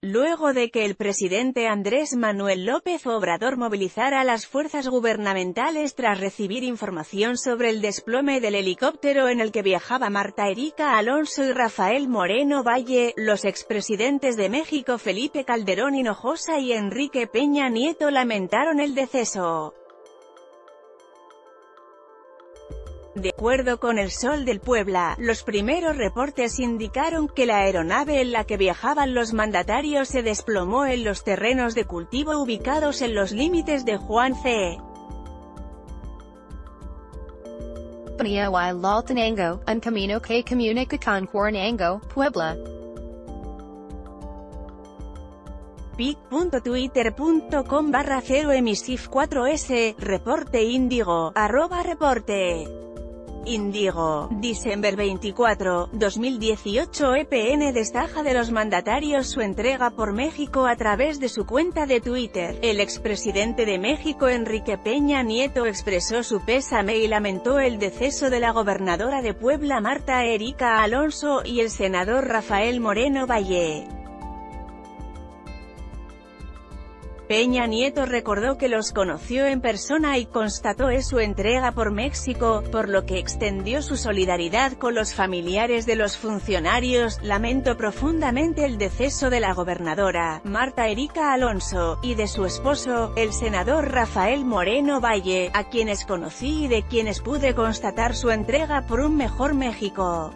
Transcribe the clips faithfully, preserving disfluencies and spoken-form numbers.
Luego de que el presidente Andrés Manuel López Obrador movilizara a las fuerzas gubernamentales tras recibir información sobre el desplome del helicóptero en el que viajaba Marta Erika Alonso y Rafael Moreno Valle, los expresidentes de México Felipe Calderón Hinojosa y Enrique Peña Nieto lamentaron el deceso. De acuerdo con El Sol del Puebla, los primeros reportes indicaron que la aeronave en la que viajaban los mandatarios se desplomó en los terrenos de cultivo ubicados en los límites de Juan C. Tenango, en camino que comunica con Cuernavaca, Puebla. pic punto twitter punto com barra cero emisif cuatro s, reporte Índigo, arroba reporte Índigo, diciembre veinticuatro, dos mil dieciocho. E P N destaca de los mandatarios su entrega por México a través de su cuenta de Twitter. El expresidente de México Enrique Peña Nieto expresó su pésame y lamentó el deceso de la gobernadora de Puebla Marta Erika Alonso, y el senador Rafael Moreno Valle. Peña Nieto recordó que los conoció en persona y constató es su entrega por México, por lo que extendió su solidaridad con los familiares de los funcionarios. Lamento profundamente el deceso de la gobernadora, Marta Erika Alonso, y de su esposo, el senador Rafael Moreno Valle, a quienes conocí y de quienes pude constatar su entrega por un mejor México.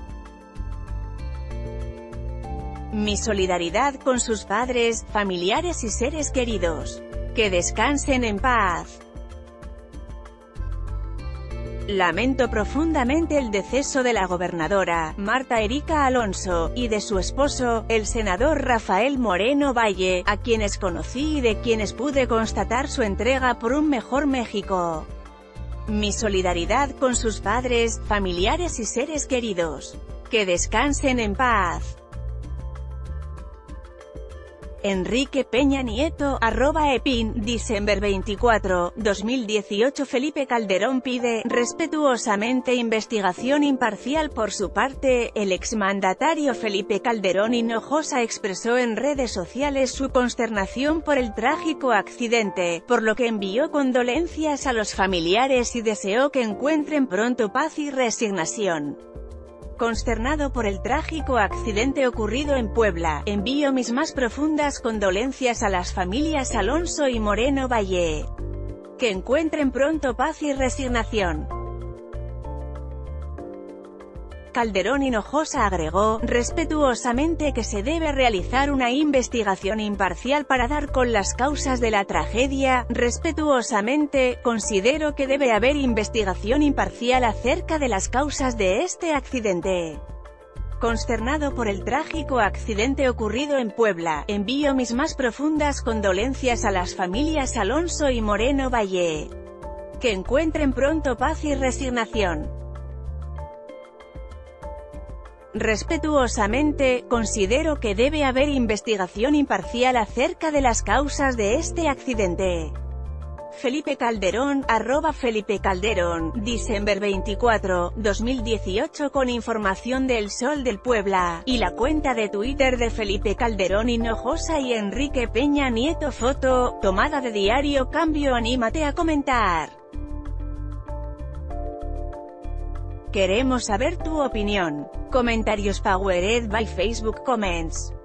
Mi solidaridad con sus padres, familiares y seres queridos. Que descansen en paz. Lamento profundamente el deceso de la gobernadora, Marta Erika Alonso, y de su esposo, el senador Rafael Moreno Valle, a quienes conocí y de quienes pude constatar su entrega por un mejor México. Mi solidaridad con sus padres, familiares y seres queridos. Que descansen en paz. Enrique Peña Nieto, arroba epin, diciembre veinticuatro, dos mil dieciocho. Felipe Calderón pide, respetuosamente, investigación imparcial. Por su parte, el exmandatario Felipe Calderón Hinojosa expresó en redes sociales su consternación por el trágico accidente, por lo que envió condolencias a los familiares y deseó que encuentren pronto paz y resignación. Consternado por el trágico accidente ocurrido en Puebla, envío mis más profundas condolencias a las familias Alonso y Moreno Valle. Que encuentren pronto paz y resignación. Calderón Hinojosa agregó, respetuosamente, que se debe realizar una investigación imparcial para dar con las causas de la tragedia. Respetuosamente, considero que debe haber investigación imparcial acerca de las causas de este accidente. Consternado por el trágico accidente ocurrido en Puebla, envío mis más profundas condolencias a las familias Alonso y Moreno Valle. Que encuentren pronto paz y resignación. Respetuosamente, considero que debe haber investigación imparcial acerca de las causas de este accidente. Felipe Calderón, arroba Felipe Calderón, diciembre veinticuatro, dos mil dieciocho. Con información de El Sol del Puebla, y la cuenta de Twitter de Felipe Calderón Hinojosa y Enrique Peña Nieto. Foto, tomada de Diario Cambio. Anímate a comentar. Queremos saber tu opinión. Comentarios powered by Facebook Comments.